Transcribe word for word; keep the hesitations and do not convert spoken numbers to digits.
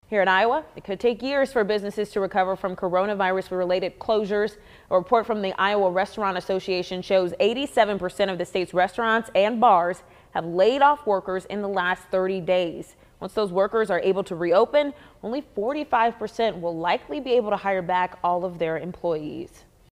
Here in Iowa, it could take years for businesses to recover from coronavirus-related closures. A report from the Iowa Restaurant Association shows eighty-seven percent of the state's restaurants and bars have laid off workers in the last thirty days. Once those workers are able to reopen, only forty-five percent will likely be able to hire back all of their employees.